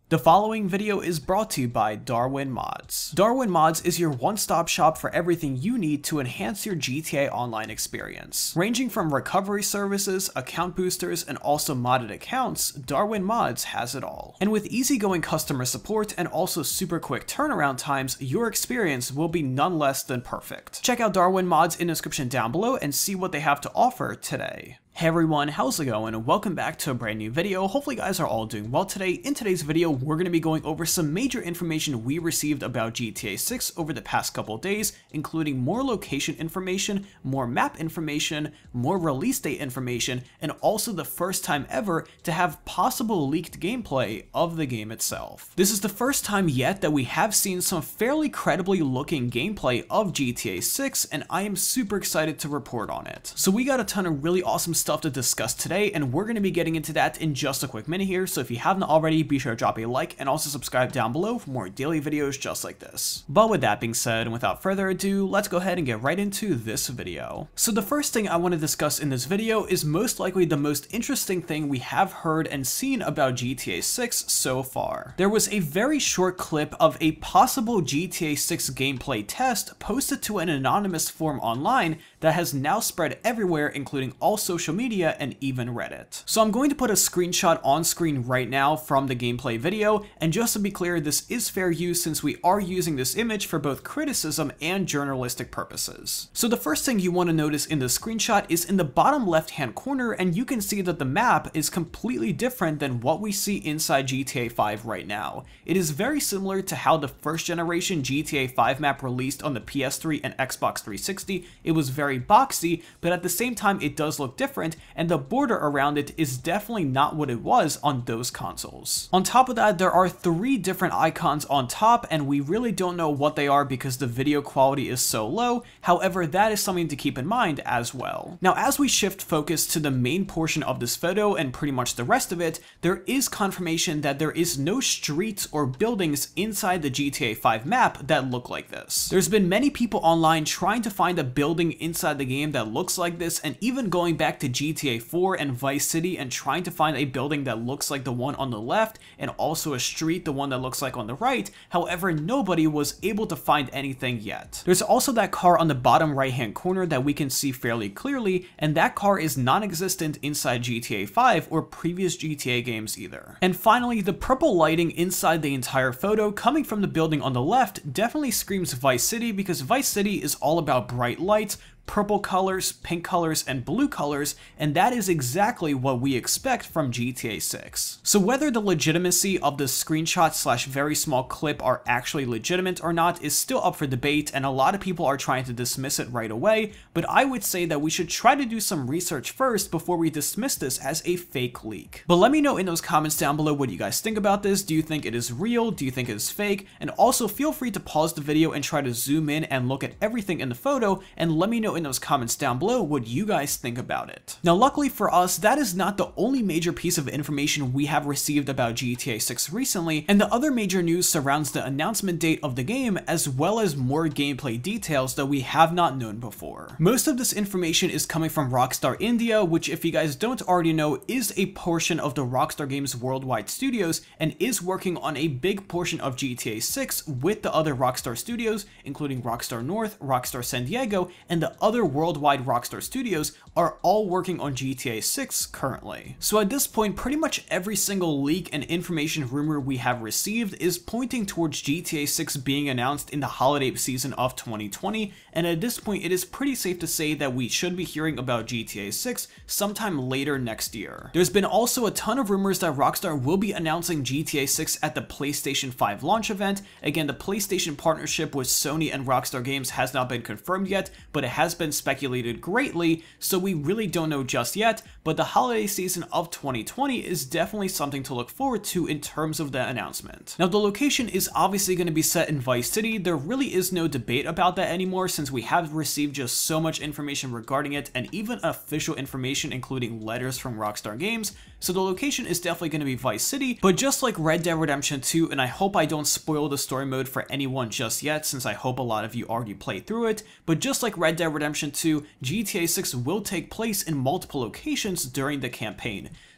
The following video is brought to you by Darwin Mods. Darwin Mods is your one-stop shop for everything you need to enhance your GTA Online experience. Ranging from recovery services, account boosters, and also modded accounts, Darwin Mods has it all. And with easygoing customer support and also super quick turnaround times, your experience will be none less than perfect. Check out Darwin Mods in the description down below and see what they have to offer today. Hey everyone, how's it going? And welcome back to a brand new video. Hopefully you guys are all doing well today. In today's video, we're going to be going over some major information we received about GTA 6 over the past couple days, including more location information, more map information, more release date information, and also the first time ever to have possible leaked gameplay of the game itself. This is the first time yet that we have seen some fairly credibly looking gameplay of GTA 6, and I am super excited to report on it. So we got a ton of really awesome stuff to discuss today, and we're going to be getting into that in just a quick minute here. So if you haven't already, be sure to drop a like and also subscribe down below for more daily videos just like this. But with that being said, and without further ado, let's go ahead and get right into this video. So the first thing I want to discuss in this video is most likely the most interesting thing we have heard and seen about GTA 6 so far. There was a very short clip of a possible GTA 6 gameplay test posted to an anonymous forum online that has now spread everywhere, including all social media and even Reddit. So I'm going to put a screenshot on screen right now from the gameplay video, and just to be clear, this is fair use since we are using this image for both criticism and journalistic purposes. So the first thing you want to notice in the screenshot is in the bottom left hand corner, and you can see that the map is completely different than what we see inside GTA 5 right now. It is very similar to how the first generation GTA 5 map released on the PS3 and Xbox 360. It was very boxy, but at the same time it does look different, and the border around it is definitely not what it was on those consoles. On top of that, there are 3 different icons on top, and we really don't know what they are because the video quality is so low. However, that is something to keep in mind as well. Now, as we shift focus to the main portion of this photo and pretty much the rest of it, there is confirmation that there is no streets or buildings inside the GTA 5 map that look like this. There's been many people online trying to find a building inside the game that looks like this, and even going back to GTA 4 and Vice City and trying to find a building that looks like the one on the left, and also a street, the one that looks like on the right. However, nobody was able to find anything yet. There's also that car on the bottom right hand corner that we can see fairly clearly, and that car is non-existent inside GTA 5 or previous GTA games either. And finally, the purple lighting inside the entire photo coming from the building on the left definitely screams Vice City, because Vice City is all about bright lights, purple colors, pink colors, and blue colors, and that is exactly what we expect from GTA 6. So whether the legitimacy of the screenshot slash very small clip are actually legitimate or not is still up for debate, and a lot of people are trying to dismiss it right away, but I would say that we should try to do some research first before we dismiss this as a fake leak. But let me know in those comments down below what you guys think about this. Do you think it is real? Do you think it is fake? And also feel free to pause the video and try to zoom in and look at everything in the photo, and let me know in those comments down below what you guys think about it. Now, luckily for us, that is not the only major piece of information we have received about GTA 6 recently, and the other major news surrounds the announcement date of the game, as well as more gameplay details that we have not known before. Most of this information is coming from Rockstar India, which, if you guys don't already know, is a portion of the Rockstar Games worldwide studios and is working on a big portion of GTA 6 with the other Rockstar studios, including Rockstar North, Rockstar San Diego, and the other worldwide Rockstar studios are all working on GTA 6 currently. So at this point, pretty much every single leak and information rumor we have received is pointing towards GTA 6 being announced in the holiday season of 2020, and at this point it is pretty safe to say that we should be hearing about GTA 6 sometime later next year. There's been also a ton of rumors that Rockstar will be announcing GTA 6 at the PlayStation 5 launch event. Again, the PlayStation partnership with Sony and Rockstar Games has not been confirmed yet, but it has been speculated greatly, so we really don't know just yet, but the holiday season of 2020 is definitely something to look forward to in terms of the announcement. Now, the location is obviously going to be set in Vice City. There really is no debate about that anymore since we have received just so much information regarding it, and even official information including letters from Rockstar Games. So the location is definitely going to be Vice City, but just like Red Dead Redemption 2, and I hope I don't spoil the story mode for anyone just yet since I hope a lot of you already played through it, but just like Red Dead Redemption 2, GTA 6 will take place in multiple locations during the campaign.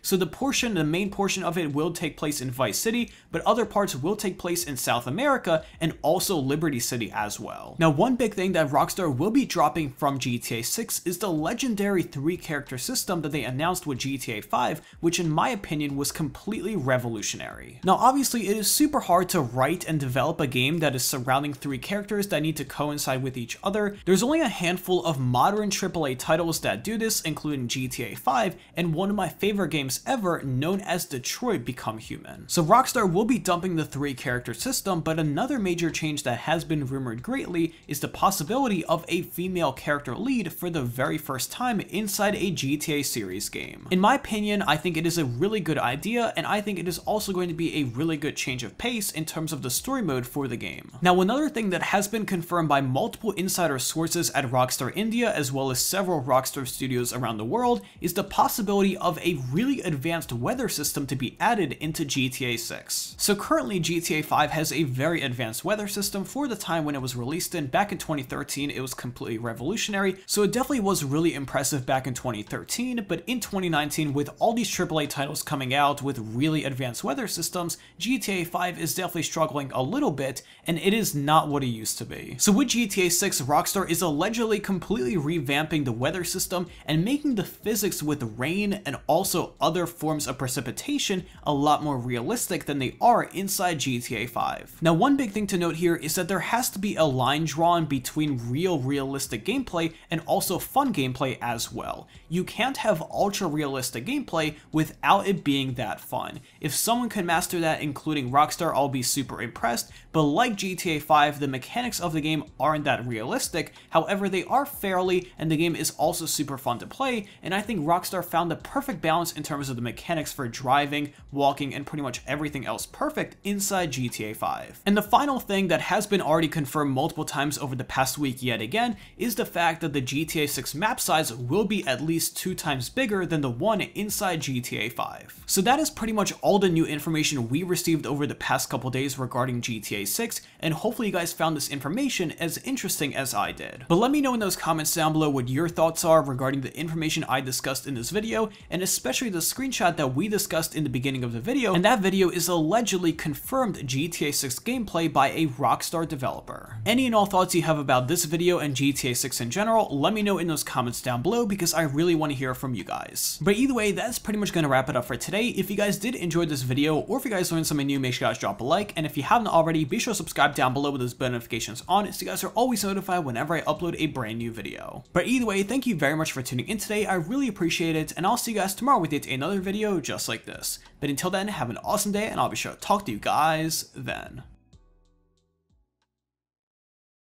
So the main portion of it will take place in Vice City, but other parts will take place in South America and also Liberty City as well. Now, one big thing that Rockstar will be dropping from GTA 6 is the legendary 3-character system that they announced with GTA 5, which in my opinion was completely revolutionary. Now, obviously it is super hard to write and develop a game that is surrounding 3 characters that need to coincide with each other. There's only a handful of modern AAA titles that do this, including GTA 5 and one of my favorite games ever known as Detroit Become Human. So Rockstar will be dumping the 3-character system, but another major change that has been rumored greatly is the possibility of a female character lead for the very first time inside a GTA series game. In my opinion, I think it is a really good idea, and I think it is also going to be a really good change of pace in terms of the story mode for the game. Now, another thing that has been confirmed by multiple insider sources at Rockstar India as well as several Rockstar studios around the world is the possibility of a really advanced weather system to be added into GTA 6. So currently GTA 5 has a very advanced weather system. For the time when it was released back in 2013, it was completely revolutionary, so it definitely was really impressive back in 2013, but in 2019 with all these AAA titles coming out with really advanced weather systems, GTA 5 is definitely struggling a little bit, and it is not what it used to be. So with GTA 6, Rockstar is allegedly completely revamping the weather system and making the physics with rain and also other forms of precipitation a lot more realistic than they are inside GTA 5. Now, one big thing to note here is that there has to be a line drawn between realistic gameplay and also fun gameplay as well. You can't have ultra realistic gameplay without it being that fun. If someone can master that, including Rockstar, I'll be super impressed, but like GTA 5, the mechanics of the game aren't that realistic. However, they are fairly, and the game is also super fun to play, and I think Rockstar found the perfect balance in terms of the mechanics for driving, walking, and pretty much everything else perfect inside GTA 5. And the final thing that has been already confirmed multiple times over the past week yet again is the fact that the GTA 6 map size will be at least 2 times bigger than the one inside GTA 5. So that is pretty much all the new information we received over the past couple days regarding GTA 6, and hopefully you guys found this information as interesting as I did. But let me know in those comments down below what your thoughts are regarding the information I discussed in this video, and especially the screenshot that we discussed in the beginning of the video, and that video is allegedly confirmed GTA 6 gameplay by a Rockstar developer. Any and all thoughts you have about this video and GTA 6 in general, let me know in those comments down below because I really want to hear from you guys. But either way, that's pretty much going to wrap it up for today. If you guys did enjoy this video, or if you guys learned something new, make sure you guys drop a like, and if you haven't already, be sure to subscribe down below with those bell notifications on so you guys are always notified whenever I upload a brand new video. But either way, thank you very much for tuning in today, I really appreciate it, and I'll see you guys tomorrow with yet another video just like this. But until then, have an awesome day, and I'll be sure to talk to you guys then.